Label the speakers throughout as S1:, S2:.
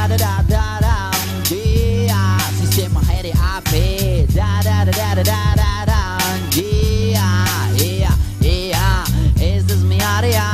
S1: da da da da da, yeah. Sistema RAP, da da da da da da da, yeah, yeah, yeah. Esta es mi área,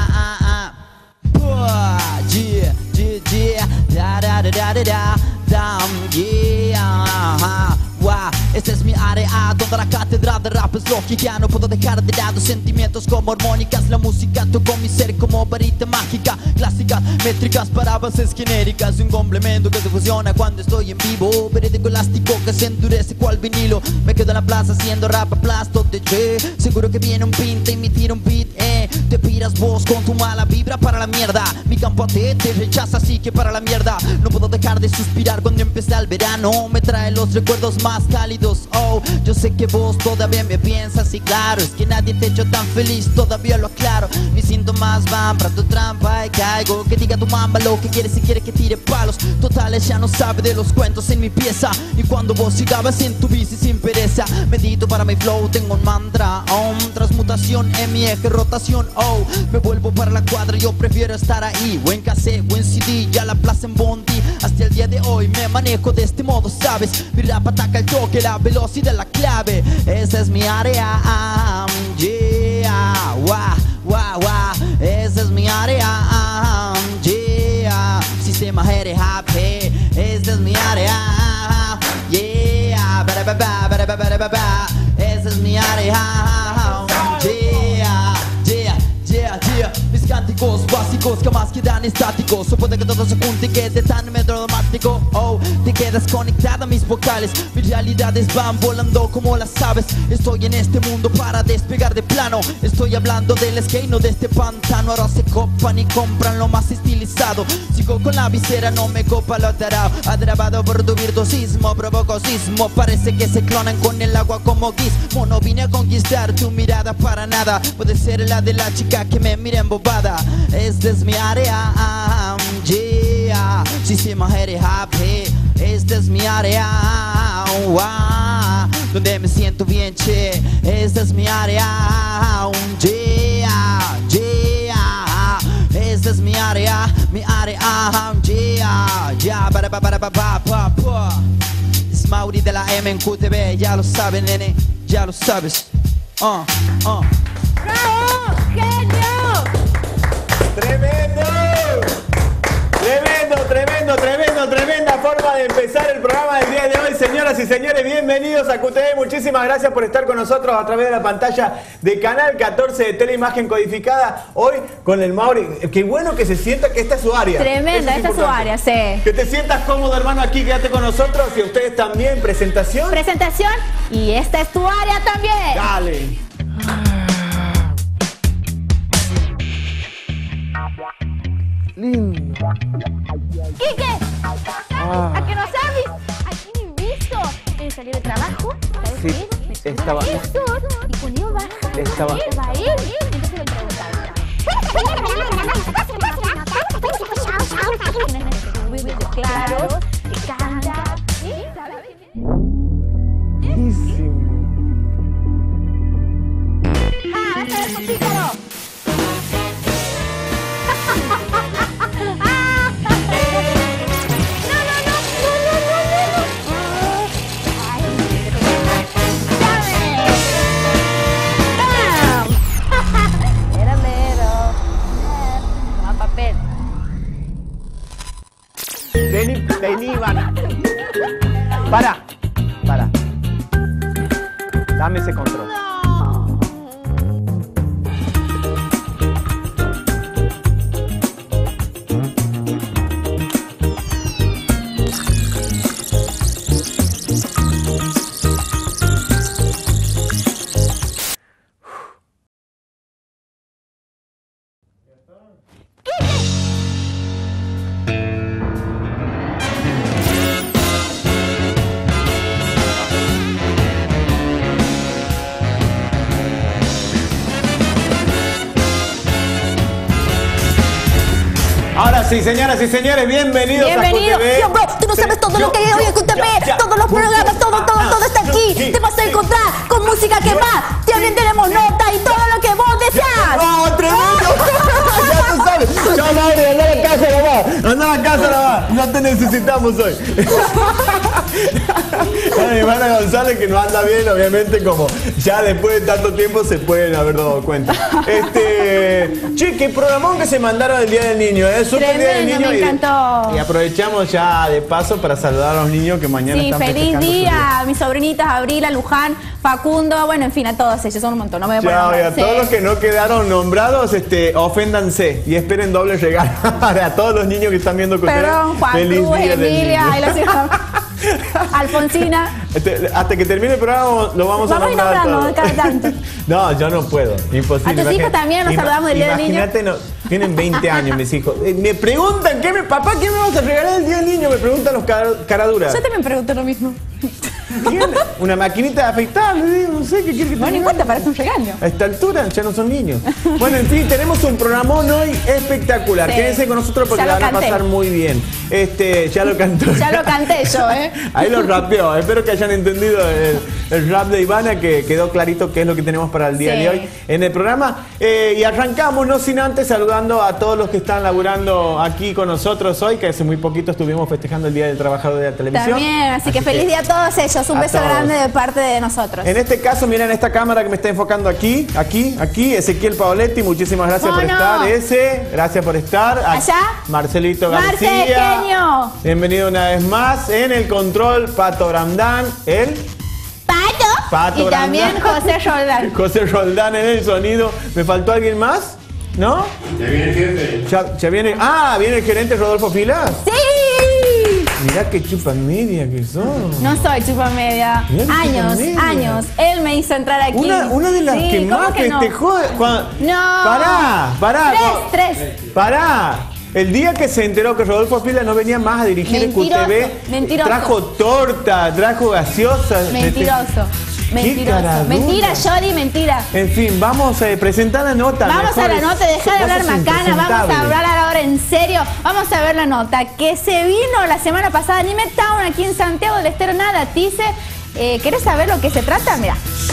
S1: yeah, yeah, yeah, da da da da da da, yeah. Wow, esta es mi área donde la cátedra de rap es lo que ya no puedo dejar de lado. Sentimientos como armónicas, la música tocó mi ser como varita mágica. Clásicas, métricas para bases genéricas. Un complemento que se fusiona cuando estoy en vivo. Verídico elástico que se endurece cual vinilo. Me quedo en la plaza haciendo rap a plasto de che. Seguro que viene un pinte y me tira un beat, Te piras vos con tu mala vibra para la mierda. Mi campo a ti te rechaza así que para la mierda. No puedo dejar de suspirar cuando empieza el verano. Me trae los recuerdos más cálidos, oh. Yo sé que vos todavía me piensas y claro, es que nadie te ha hecho tan feliz, todavía lo aclaro. Mis síntomas van para tu trampa y caigo. Que diga tu mamba lo que quiere, si quiere que tire palos. Totales ya no sabe de los cuentos en mi pieza. Y cuando vos llegabas en tu bici sin pereza, medito para mi flow, tengo un mantra, transmutación en mi eje, rotación, oh. Me vuelvo para la cuadra, yo prefiero estar ahí, o en cassette, o en CD, ya la plaza en Bondi. Hasta el día de hoy me manejo de este modo, ¿sabes? Mi rap ataca el toque, la velocidad la clave. Esa es mi área, yeah, wah, wah, wah. Esa es mi área, yeah. Sistema RAP, esa es mi área, yeah, ba ba ba ba ba ba ba ba. Esa es mi área, yeah, yeah, yeah, yeah. Mis cánticos básicos jamás quedan estáticos. O puede que todo se junte y quede tan melodramático, oh. Te quedas conectada a mis vocales. Mis realidades van volando como las aves. Estoy en este mundo para despegar de plano. Estoy hablando del skate, no de este pantano. Ahora se copan y compran lo más estilizado. Sigo con la visera, no me copa lo atarao. Atrapado por tu virtuosismo, provoco sismo. Parece que se clonan con el agua como gizmo. No vine a conquistar tu mirada para nada. Puede ser la de la chica que me mira embobada. Esta es mi área, yeah. Sistema RAP, esta es mi área, wow. Donde me siento bien, che. Esta es mi área, yeah, yeah. Esta es mi área, yeah, yeah. Es Mauri de la M en QTV, ya lo saben, nene, ya lo sabes.
S2: ¡Bravo! ¡Genio!
S3: ¡Tremendo! ¡Tremendo, tremendo, tremendo! Tremenda forma de empezar el programa del día de hoy. Señoras y señores, bienvenidos a QTV. Muchísimas gracias por estar con nosotros a través de la pantalla de Canal 14 de Teleimagen Codificada. Hoy con el Mauri. Qué bueno que se sienta que esta es su área.
S2: Tremenda, esta es su área, sí.
S3: Que te sientas cómodo, hermano, aquí, quédate con nosotros. Y ustedes también, presentación.
S2: Presentación, y esta es tu área también.
S3: Dale.
S4: Lindo.
S2: ¡Quique! ¿A que no sabes? Aquí me he visto en salir de trabajo.
S4: Sí, estaba.
S2: Eso, y con ello baja.
S4: Estaba.
S2: Va él. Entonces le preguntaba. Claro, que canta.
S4: Buenísimo.
S2: ¡Ah, vas a ver tu pícaro!
S4: Vení, Ivana. Para. Dame ese control.
S3: Ahora sí, señoras y señores, bienvenidos a QTV.
S2: Yo, bro, tú no sabes todo lo que hay hoy en QTV. Todos los programas, todo está aquí. Te vas a encontrar con música que va. También tenemos nota y todo lo que vos deseas.
S3: ¡Oh, tremendo! Ya tú sabes. Ya, madre, anda a la casa nomás. Anda a la casa nomás. No te necesito. necesitamos hoy. A mi hermana González, que no anda bien, obviamente, como ya después de tanto tiempo se pueden haber dado cuenta. Che, qué programón que se mandaron el Día del Niño, ¿eh? Súper Día del Niño.
S2: Me encantó.
S3: Y aprovechamos ya de paso para saludar a los niños que mañana
S2: Sí,
S3: están
S2: feliz
S3: festejando su
S2: día a mis sobrinitas, Abrila, Luján, Facundo, bueno, en fin, a todos ellos, son un montón, no me voy a poner
S3: Chao, y a
S2: nombres.
S3: todos los que no quedaron nombrados, oféndanse y esperen doble regalo a todos los niños que están viendo con
S2: Perdón, Juan
S3: Feliz
S2: Cruz,
S3: Día del
S2: Emilia,
S3: Niño.
S2: y la señora Alfonsina.
S3: Hasta que termine el programa lo vamos a
S2: Vamos a ir
S3: nombrar a
S2: nombrando
S3: todos.
S2: cada tanto.
S3: No, yo no puedo, imposible.
S2: A tus hijos también nos saludamos del Día del Niño.
S3: Imagínate, tienen 20 años mis hijos. Me preguntan, papá, ¿qué me vas a regalar el Día del Niño? Me preguntan los caraduras.
S2: Yo también pregunto lo mismo.
S3: Una maquinita de afeitar, le digo, no sé qué quiere que te
S2: No, no
S3: regale.
S2: importa, parece un regaño.
S3: A esta altura ya no son niños. Bueno, en fin, tenemos un programón hoy espectacular.
S2: Sí.
S3: Quédense con nosotros porque
S2: Ya
S3: la
S2: lo
S3: van a
S2: canté.
S3: pasar muy bien. Ya lo cantó.
S2: Ya lo canté yo, ¿eh?
S3: Ahí lo rapeó. Espero que hayan entendido el rap de Ivana, que quedó clarito qué es lo que tenemos para el día
S2: Sí.
S3: de hoy en el programa. Y arrancamos, no sin antes, saludando a todos los que están laburando aquí con nosotros hoy, que hace muy poquito estuvimos festejando el Día del Trabajador de la Televisión.
S2: También, así que feliz día a todos ellos. Un
S3: a
S2: beso
S3: todos.
S2: grande de parte de nosotros.
S3: En este caso, miren esta cámara que me está enfocando aquí, Ezequiel Paoletti, muchísimas gracias por
S2: ¡Mono!
S3: estar. Gracias por estar.
S2: Allá.
S3: Marcelito
S2: Marce,
S3: García.
S2: genio.
S3: Bienvenido una vez más. En el control, Pato Brandán. Pato
S2: Y también
S3: Brandán.
S2: José Roldán.
S3: José Roldán en el sonido. ¿Me faltó alguien más? ¿No?
S5: Ya viene el jefe.
S3: Ya viene. Ah, viene el gerente Rodolfo Filas.
S2: ¡Sí!
S3: Mirá qué chupa media que son.
S2: No soy chupa media.
S3: Mirá que
S2: Años,
S3: chupa media.
S2: años. Él me hizo entrar aquí.
S3: Una de las
S2: Sí,
S3: que
S2: ¿cómo
S3: más
S2: que no?
S3: festejó.
S2: No.
S3: Pará.
S2: Tres.
S3: Pará. El día que se enteró que Rodolfo Filas no venía más a dirigir el
S2: Mentiroso,
S3: QTV,
S2: mentiroso.
S3: trajo torta, trajo gaseosa.
S2: Mentiroso.
S3: Qué
S2: Mentiroso.
S3: caradura.
S2: Mentira, Yori, mentira.
S3: En fin, vamos a presentar la nota.
S2: Vamos a la nota, deja de hablar macana, vamos a hablar ahora en serio. Vamos a ver la nota que se vino la semana pasada, Anime Town, aquí en Santiago del Estero, nada, Tice. ¿Querés saber lo que se trata? Mira.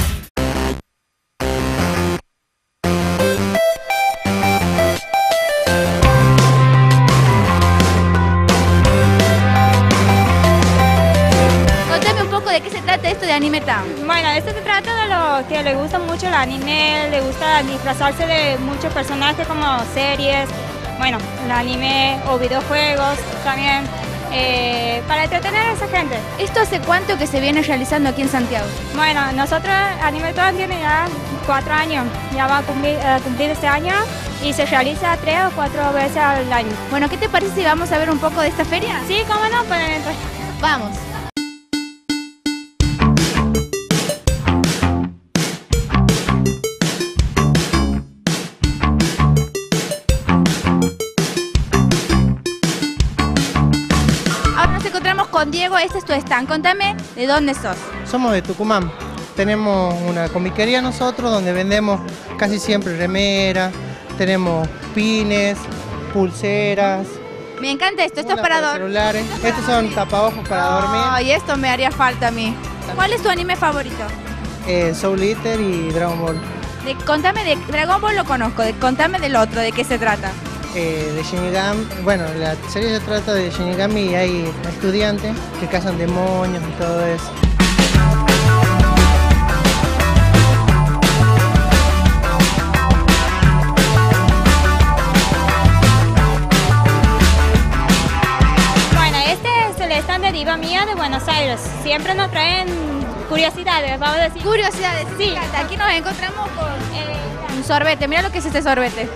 S2: Contame un poco de qué se trata esto de Anime Town.
S6: Bueno, esto se trata de los que les gusta mucho el anime, les gusta disfrazarse de muchos personajes como series, bueno, el anime o videojuegos también, para entretener a esa gente.
S2: ¿Esto hace cuánto que se viene realizando aquí en Santiago?
S6: Bueno, nosotros, Anime Town tiene ya 4 años, ya va a cumplir este año y se realiza 3 o 4 veces al año.
S2: Bueno, ¿qué te parece si vamos a ver un poco de esta feria?
S6: Sí, cómo no, pueden entrar.
S2: Vamos. Ahora nos encontramos con Diego, este es tu stand. Contame de dónde sos.
S7: Somos de Tucumán. Tenemos una comiquería nosotros donde vendemos casi siempre remeras, tenemos pines, pulseras.
S2: Me encanta esto es
S7: unas
S2: para dormir.
S7: celulares. Estos son tapaojos para dormir.
S2: Ay, esto me haría falta a mí. ¿Cuál es tu anime favorito?
S7: Soul Eater y Dragon Ball.
S2: Contame de Dragon Ball, lo conozco. Contame del otro, ¿de qué se trata?
S7: De Shinigami. Bueno, la serie se trata de Shinigami y hay estudiantes que cazan demonios y todo eso.
S6: Bueno, este es el stand de Diva Mía de Buenos Aires. Siempre nos traen curiosidades, vamos a decir.
S2: Curiosidades,
S6: Sí.
S2: me encanta. Aquí nos encontramos con un sorbete. Mira lo que es este sorbete.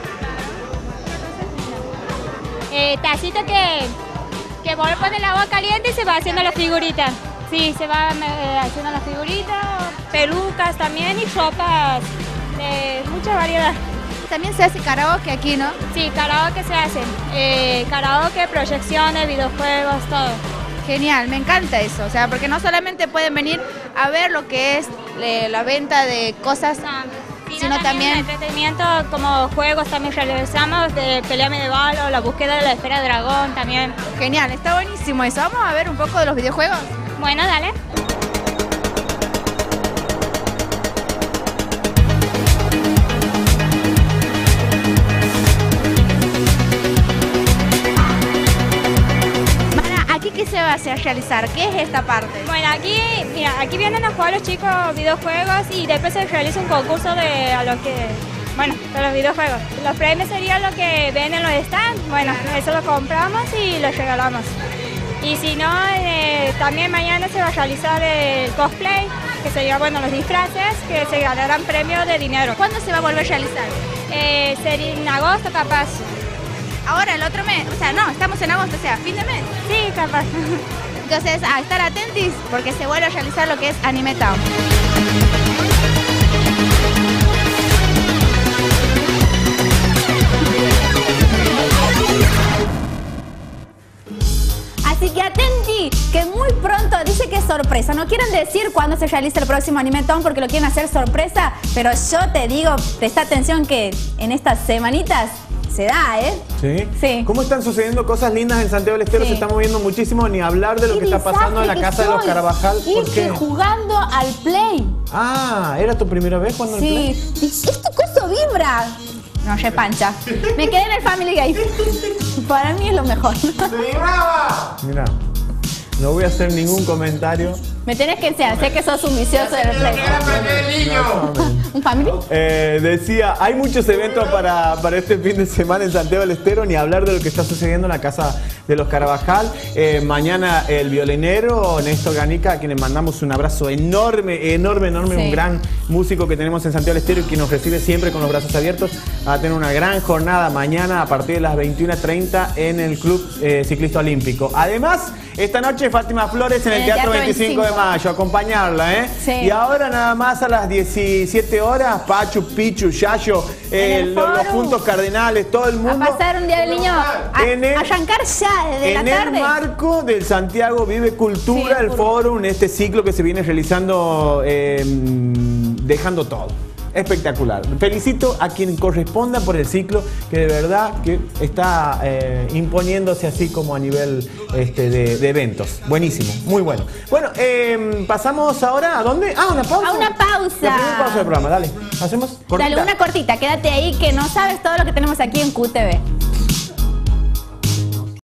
S6: Tacita que vos le pones el agua caliente y se va haciendo la figurita. Sí, se va haciendo la figurita, pelucas también y ropas de mucha variedad.
S2: También se hace karaoke aquí, ¿no?
S6: Sí, karaoke se hacen. Karaoke, proyecciones, videojuegos, todo.
S2: Genial, me encanta eso. O sea, porque no solamente pueden venir a ver lo que es la venta de cosas, sino también
S6: entretenimiento como juegos también realizamos de pelea medieval o la búsqueda de la esfera de dragón también.
S2: genial, está buenísimo eso. Vamos a ver un poco de los videojuegos.
S6: Bueno, dale.
S2: Mara, ¿aquí se va a realizar? ¿Qué es esta parte?
S6: Bueno, aquí vienen a jugar los chicos videojuegos y después se realiza un concurso de los videojuegos. Los premios serían lo que ven en los stands. Bueno, eso lo compramos y lo regalamos. Y si no, también mañana se va a realizar el cosplay, que sería, los disfraces, que se ganarán premios de dinero.
S2: ¿Cuándo se va a volver a realizar?
S6: Sería en agosto, capaz.
S2: Ahora, el otro mes. O sea, no, estamos en agosto, o sea, fin de mes.
S6: Sí, capaz.
S2: Entonces, a estar atentos porque se vuelve a realizar lo que es Anime Town. Así que atenti, que muy pronto, dice que es sorpresa. No quieren decir cuándo se realiza el próximo Anime Town porque lo quieren hacer sorpresa, pero yo te digo, presta atención que en estas semanitas se da, ¿eh?
S3: ¿Sí?
S2: Sí.
S3: ¿Cómo están sucediendo cosas lindas en Santiago del Estero?
S2: Sí.
S3: Se está moviendo muchísimo, ni hablar de lo que está pasando en la casa de los Carabajal. ¿Por qué?
S2: Jugando al Play.
S3: Ah, ¿era tu primera vez jugando al Play?
S2: Sí. Este coso vibra. No, repancha. Me quedé en el Family Game. Para mí es lo mejor.
S3: Mira, no voy a hacer ningún comentario.
S2: Me tenés que enseñar, sé que sos un vicioso del Play. ¿Un Family?
S3: Decía, hay muchos eventos para este fin de semana en Santiago del Estero, ni hablar de lo que está sucediendo en la casa de los Carabajal. Mañana el violinero Néstor Ganica, a quien le mandamos un abrazo enorme, sí. Un gran músico que tenemos en Santiago del Estero y que nos recibe siempre con los brazos abiertos. Va a tener una gran jornada mañana a partir de las 21:30 en el Club Ciclista Olímpico. Además, esta noche Fátima Flores en el Teatro 25 de Mayo, acompañarla, ¿eh?
S2: Sí.
S3: Y ahora nada más a las 17 horas, Pachu, Pichu, Yayo, los puntos cardinales, todo el mundo.
S2: A pasar un día del niño, a arrancar ya desde la tarde.
S3: En el marco del Santiago Vive Cultura,
S2: sí,
S3: el foro, este ciclo que se viene realizando, dejando todo. Espectacular. Felicito a quien corresponda por el ciclo, que de verdad que está imponiéndose así como a nivel de eventos. Buenísimo, muy bueno. Bueno, pasamos ahora ¿a dónde? Ah, una pausa.
S2: A una pausa.
S3: La primera pausa del programa, dale. ¿Hacemos cortita?
S2: Dale, una cortita. Quédate ahí que no sabes todo lo que tenemos aquí en QTV.